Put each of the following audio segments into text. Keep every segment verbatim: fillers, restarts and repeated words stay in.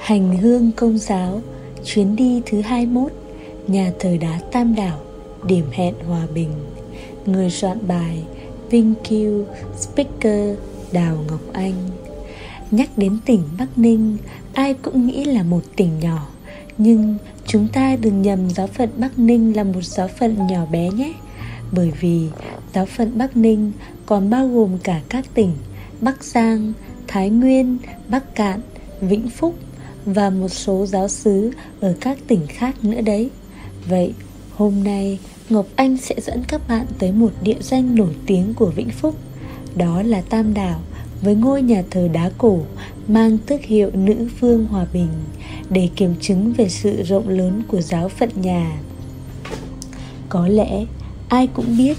Hành hương Công giáo, chuyến đi thứ hai mươi mốt, nhà thờ đá Tam Đảo, điểm hẹn hòa bình. Người soạn bài Vinh Kiêu, speaker Đào Ngọc Anh. Nhắc đến tỉnh Bắc Ninh, ai cũng nghĩ là một tỉnh nhỏ. Nhưng chúng ta đừng nhầm giáo phận Bắc Ninh là một giáo phận nhỏ bé nhé. Bởi vì giáo phận Bắc Ninh còn bao gồm cả các tỉnh Bắc Giang, Thái Nguyên, Bắc Cạn, Vĩnh Phúc và một số giáo xứ ở các tỉnh khác nữa đấy. Vậy hôm nay Ngọc Anh sẽ dẫn các bạn tới một địa danh nổi tiếng của Vĩnh Phúc. Đó là Tam Đảo, với ngôi nhà thờ đá cổ mang tước hiệu Nữ Vương Hòa Bình, để kiểm chứng về sự rộng lớn của giáo phận nhà. Có lẽ ai cũng biết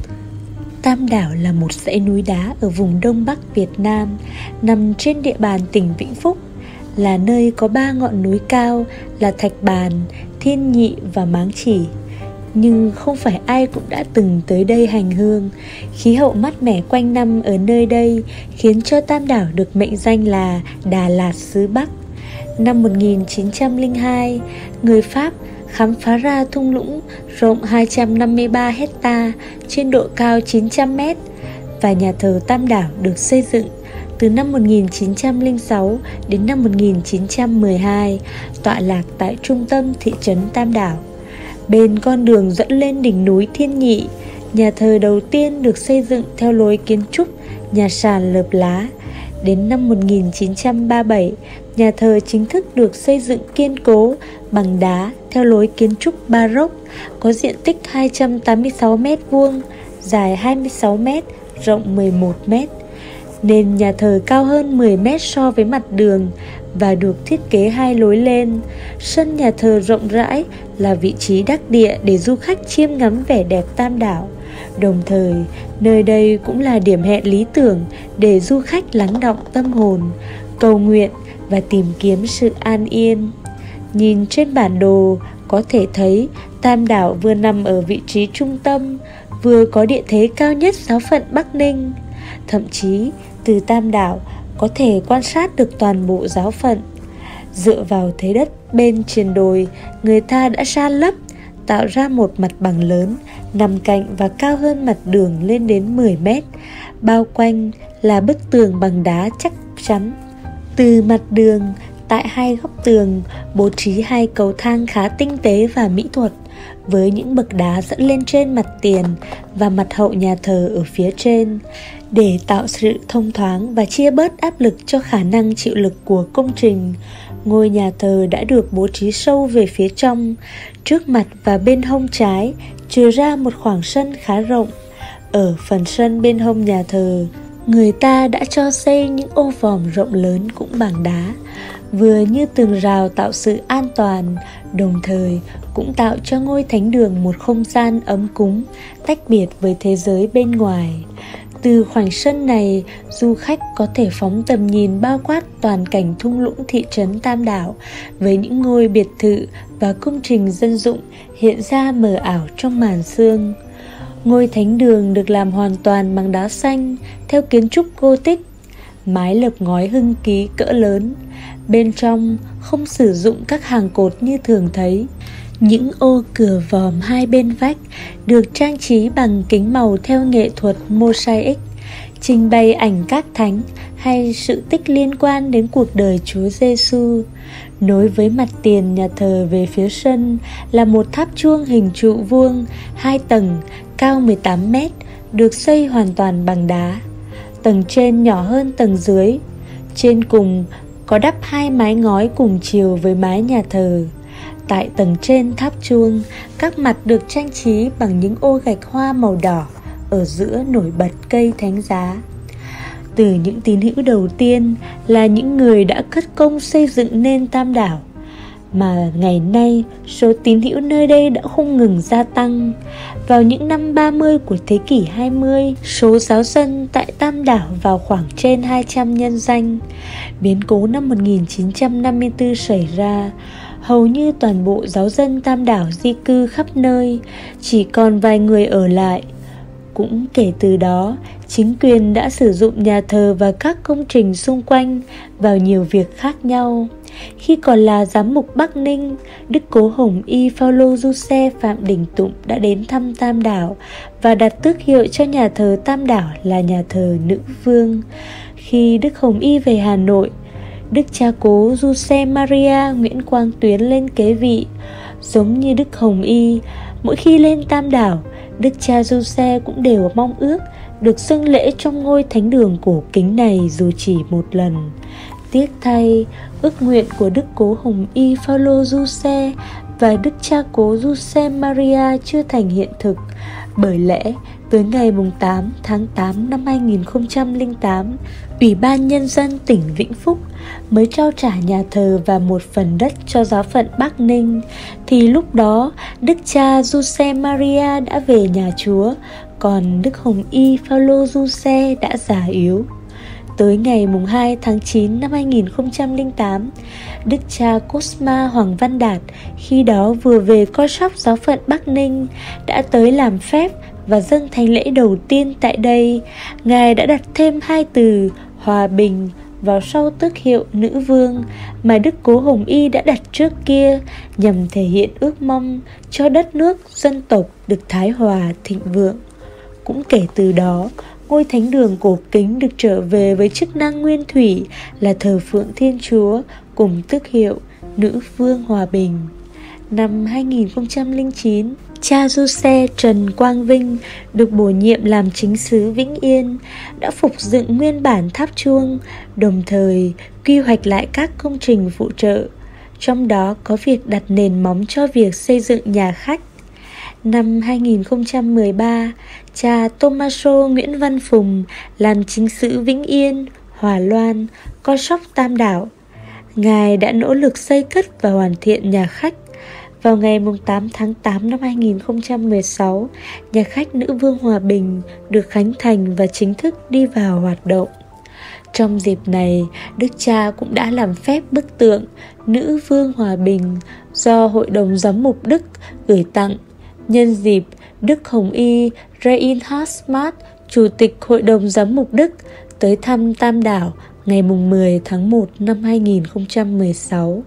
Tam Đảo là một dãy núi đá ở vùng Đông Bắc Việt Nam, nằm trên địa bàn tỉnh Vĩnh Phúc, là nơi có ba ngọn núi cao là Thạch Bàn, Thiên Nhị và Máng Chỉ. Nhưng không phải ai cũng đã từng tới đây hành hương. Khí hậu mát mẻ quanh năm ở nơi đây khiến cho Tam Đảo được mệnh danh là Đà Lạt xứ Bắc. Năm một nghìn chín trăm lẻ hai, người Pháp khám phá ra thung lũng rộng hai trăm năm mươi ba hecta trên độ cao chín trăm mét, và nhà thờ Tam Đảo được xây dựng từ năm một nghìn chín trăm lẻ sáu đến năm một nghìn chín trăm mười hai, tọa lạc tại trung tâm thị trấn Tam Đảo. Bên con đường dẫn lên đỉnh núi Thiên Nhị, nhà thờ đầu tiên được xây dựng theo lối kiến trúc nhà sàn lợp lá. Đến năm một nghìn chín trăm ba mươi bảy, nhà thờ chính thức được xây dựng kiên cố bằng đá theo lối kiến trúc Baroque, có diện tích hai trăm tám mươi sáu mét vuông, dài hai mươi sáu mét, rộng mười một mét. Nền nhà thờ cao hơn mười mét so với mặt đường và được thiết kế hai lối lên. Sân nhà thờ rộng rãi là vị trí đắc địa để du khách chiêm ngắm vẻ đẹp Tam Đảo. Đồng thời, nơi đây cũng là điểm hẹn lý tưởng để du khách lắng đọng tâm hồn, cầu nguyện và tìm kiếm sự an yên. Nhìn trên bản đồ, có thể thấy Tam Đảo vừa nằm ở vị trí trung tâm, vừa có địa thế cao nhất giáo phận Bắc Ninh. Thậm chí, từ Tam Đảo có thể quan sát được toàn bộ giáo phận. Dựa vào thế đất bên triền đồi, người ta đã san lấp, tạo ra một mặt bằng lớn, nằm cạnh và cao hơn mặt đường lên đến mười mét. Bao quanh là bức tường bằng đá chắc chắn. Từ mặt đường, tại hai góc tường, bố trí hai cầu thang khá tinh tế và mỹ thuật, với những bậc đá dẫn lên trên mặt tiền và mặt hậu nhà thờ ở phía trên, để tạo sự thông thoáng và chia bớt áp lực cho khả năng chịu lực của công trình. Ngôi nhà thờ đã được bố trí sâu về phía trong, trước mặt và bên hông trái chừa ra một khoảng sân khá rộng. Ở phần sân bên hông nhà thờ, người ta đã cho xây những ô vòm rộng lớn cũng bằng đá, vừa như tường rào tạo sự an toàn, đồng thời cũng tạo cho ngôi thánh đường một không gian ấm cúng, tách biệt với thế giới bên ngoài. Từ khoảnh sân này, du khách có thể phóng tầm nhìn bao quát toàn cảnh thung lũng thị trấn Tam Đảo, với những ngôi biệt thự và công trình dân dụng hiện ra mờ ảo trong màn sương. Ngôi thánh đường được làm hoàn toàn bằng đá xanh theo kiến trúc Gothic, mái lợp ngói hưng ký cỡ lớn. Bên trong không sử dụng các hàng cột như thường thấy. Những ô cửa vòm hai bên vách được trang trí bằng kính màu theo nghệ thuật mosaic, trình bày ảnh các thánh hay sự tích liên quan đến cuộc đời Chúa Giêsu. Nối với mặt tiền nhà thờ về phía sân là một tháp chuông hình trụ vuông, hai tầng, cao mười tám mét, được xây hoàn toàn bằng đá. Tầng trên nhỏ hơn tầng dưới. Trên cùng có đắp hai mái ngói cùng chiều với mái nhà thờ. Tại tầng trên tháp chuông, các mặt được trang trí bằng những ô gạch hoa màu đỏ, ở giữa nổi bật cây thánh giá. Từ những tín hữu đầu tiên là những người đã cất công xây dựng nên Tam Đảo, mà ngày nay số tín hữu nơi đây đã không ngừng gia tăng. Vào những năm ba mươi của thế kỷ hai mươi, số giáo dân tại Tam Đảo vào khoảng trên hai trăm nhân danh. Biến cố năm một nghìn chín trăm năm mươi tư xảy ra, hầu như toàn bộ giáo dân Tam Đảo di cư khắp nơi, chỉ còn vài người ở lại. Cũng kể từ đó, chính quyền đã sử dụng nhà thờ và các công trình xung quanh vào nhiều việc khác nhau. khi còn là giám mục Bắc Ninh, Đức Cố Hồng Y Phaolô Du Xe Phạm Đình Tụng đã đến thăm Tam Đảo và đặt tước hiệu cho nhà thờ Tam Đảo là nhà thờ Nữ Vương. Khi Đức Hồng Y về Hà Nội, Đức cha cố Du Xe Maria Nguyễn Quang Tuyến lên kế vị. Giống như Đức Hồng Y, mỗi khi lên Tam Đảo, Đức cha Du Xe cũng đều mong ước được dâng lễ trong ngôi thánh đường cổ kính này dù chỉ một lần. Tiếc thay, ước nguyện của Đức Cố Hồng Y Phaolô Du Xe và Đức cha cố Du Xe Maria chưa thành hiện thực. Bởi lẽ, tới ngày tám tháng tám năm hai nghìn không trăm lẻ tám, Ủy ban Nhân dân tỉnh Vĩnh Phúc mới trao trả nhà thờ và một phần đất cho giáo phận Bắc Ninh, thì lúc đó Đức cha Du Xe Maria đã về nhà Chúa, còn Đức Hồng Y Phaolô Du Xe đã già yếu. Tới ngày hai tháng chín năm hai nghìn không trăm lẻ tám, Đức cha Cosma Hoàng Văn Đạt, khi đó vừa về coi sóc giáo phận Bắc Ninh, đã tới làm phép và dâng thánh lễ đầu tiên tại đây. Ngài đã đặt thêm hai từ hòa bình vào sau tước hiệu Nữ Vương mà Đức Cố Hồng Y đã đặt trước kia, nhằm thể hiện ước mong cho đất nước, dân tộc được thái hòa thịnh vượng. Cũng kể từ đó, ngôi thánh đường cổ kính được trở về với chức năng nguyên thủy là thờ phượng Thiên Chúa cùng tước hiệu Nữ Vương Hòa Bình. Năm hai nghìn không trăm lẻ chín, cha Du Xe Trần Quang Vinh được bổ nhiệm làm chính xứ Vĩnh Yên, đã phục dựng nguyên bản tháp chuông, đồng thời quy hoạch lại các công trình phụ trợ, trong đó có việc đặt nền móng cho việc xây dựng nhà khách. Năm hai nghìn không trăm mười ba, cha Tomaso Nguyễn Văn Phùng làm chính xứ Vĩnh Yên, Hòa Loan, coi sóc Tam Đảo. Ngài đã nỗ lực xây cất và hoàn thiện nhà khách. Vào ngày tám tháng tám năm hai nghìn không trăm mười sáu, nhà khách Nữ Vương Hòa Bình được khánh thành và chính thức đi vào hoạt động. Trong dịp này, Đức cha cũng đã làm phép bức tượng Nữ Vương Hòa Bình do Hội đồng Giám mục Đức gửi tặng. Nhân dịp Đức Hồng Y Reinhard Smart, Chủ tịch Hội đồng Giám mục Đức, tới thăm Tam Đảo ngày mười tháng một năm hai nghìn không trăm mười sáu.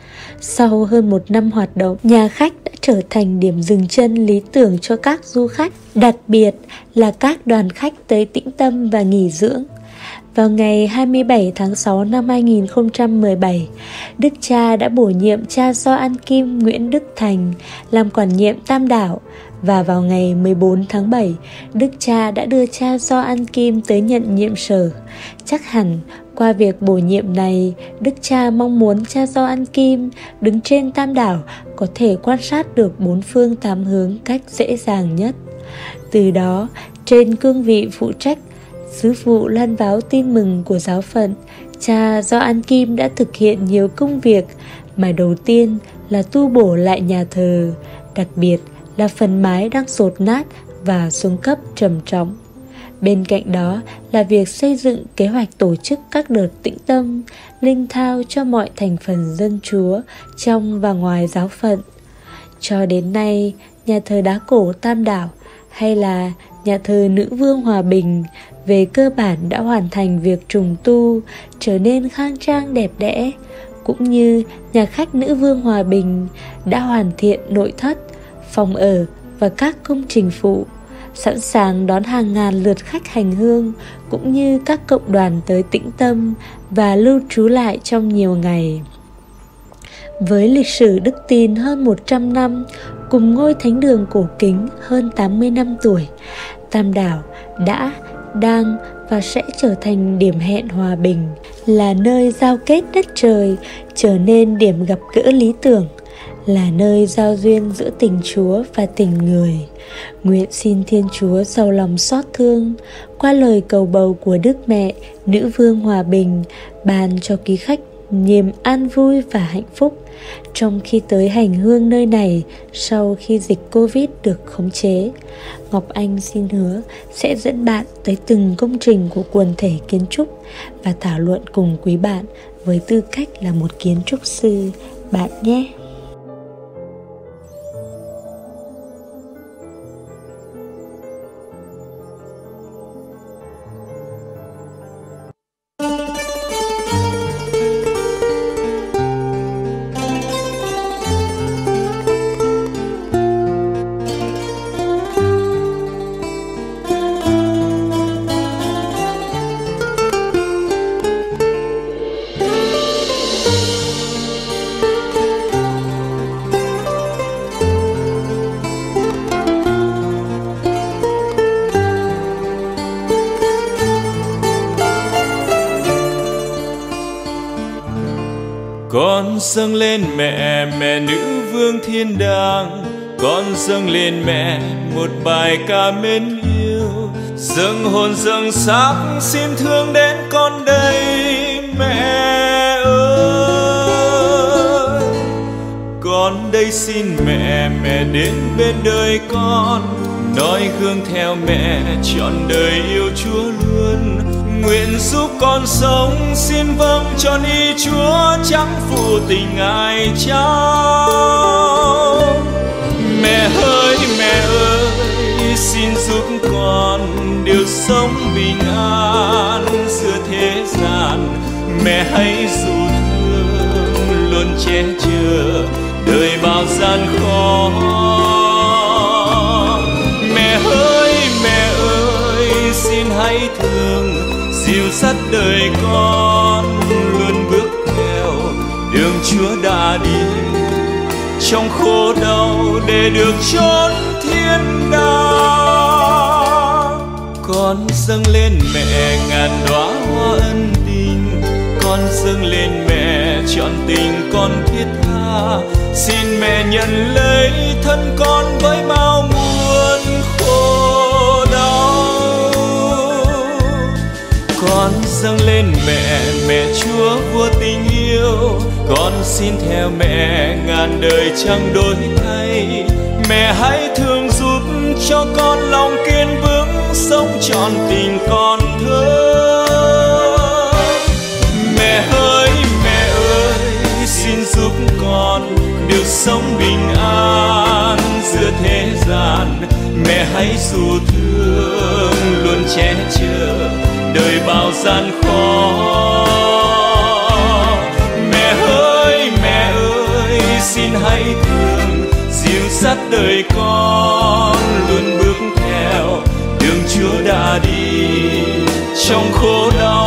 Sau hơn một năm hoạt động, nhà khách đã trở thành điểm dừng chân lý tưởng cho các du khách, đặc biệt là các đoàn khách tới tĩnh tâm và nghỉ dưỡng. Vào ngày hai mươi bảy tháng sáu năm hai nghìn không trăm mười bảy, Đức cha đã bổ nhiệm cha Gioan Kim Nguyễn Đức Thành làm quản nhiệm Tam Đảo, và vào ngày mười bốn tháng bảy, Đức cha đã đưa cha Gioan Kim tới nhận nhiệm sở. Chắc hẳn qua việc bổ nhiệm này, Đức cha mong muốn cha Gioan Kim đứng trên Tam Đảo có thể quan sát được bốn phương tám hướng cách dễ dàng nhất. Từ đó, trên cương vị phụ trách sứ vụ loan báo tin mừng của giáo phận, cha Gioan Kim đã thực hiện nhiều công việc, mà đầu tiên là tu bổ lại nhà thờ, đặc biệt là phần mái đang dột nát và xuống cấp trầm trọng. Bên cạnh đó là việc xây dựng kế hoạch tổ chức các đợt tĩnh tâm, linh thao cho mọi thành phần dân Chúa trong và ngoài giáo phận. Cho đến nay, nhà thờ đá cổ Tam Đảo hay là nhà thờ Nữ Vương Hòa Bình về cơ bản đã hoàn thành việc trùng tu, trở nên khang trang đẹp đẽ, cũng như nhà khách Nữ Vương Hòa Bình đã hoàn thiện nội thất, phòng ở và các công trình phụ, sẵn sàng đón hàng ngàn lượt khách hành hương, cũng như các cộng đoàn tới tĩnh tâm và lưu trú lại trong nhiều ngày. Với lịch sử đức tin hơn một trăm năm, cùng ngôi thánh đường cổ kính hơn tám mươi năm tuổi, Tam Đảo đã, đang và sẽ trở thành điểm hẹn hòa bình, là nơi giao kết đất trời, trở nên điểm gặp gỡ lý tưởng, là nơi giao duyên giữa tình Chúa và tình người. Nguyện xin Thiên Chúa giàu lòng xót thương, qua lời cầu bầu của Đức Mẹ Nữ Vương Hòa Bình, ban cho quý khách niềm an vui và hạnh phúc trong khi tới hành hương nơi này sau khi dịch Covid được khống chế. Ngọc Anh xin hứa sẽ dẫn bạn tới từng công trình của quần thể kiến trúc và thảo luận cùng quý bạn với tư cách là một kiến trúc sư bạn nhé. Con dâng lên mẹ, mẹ nữ vương thiên đàng. Con dâng lên mẹ một bài ca mến yêu. Dâng hồn dâng xác xin thương đến con đây mẹ ơi. Con đây xin mẹ, mẹ đến bên đời con, noi gương theo mẹ trọn đời yêu Chúa luôn. Nguyện giúp con sống xin vâng tròn ý Chúa, chẳng phụ tình ai cháu. Mẹ ơi mẹ ơi xin giúp con được sống bình an giữa thế gian. Mẹ hãy dù thương luôn che chở đời bao gian khó. Mẹ ơi mẹ ơi xin hãy thương dìu dắt đời con luôn bước theo đường Chúa đã đi, trong khổ đau để được chốn thiên đàng. Con dâng lên mẹ ngàn đóa hoa ân tình, con dâng lên mẹ trọn tình con thiết tha. Xin mẹ nhận lấy thân con với bao muôn khổ đau. Con dâng lên mẹ, mẹ Chúa vua tình yêu. Con xin theo mẹ ngàn đời chẳng đổi thay. Mẹ hãy thương giúp cho con lòng kiên vững, sống trọn tình con thơ. Mẹ ơi mẹ ơi xin giúp con được sống bình an giữa thế gian. Mẹ hãy dù thương luôn che chở đời bao gian khó. Mẹ ơi mẹ ơi xin hãy thương dìu dắt đời con luôn bước theo đường Chúa đã đi, trong khổ đau